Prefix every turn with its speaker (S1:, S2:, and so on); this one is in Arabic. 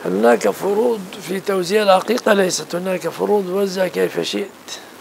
S1: هناك فروض في توزيع العقيقة؟ ليست هناك فروض، وزع كيف شئت.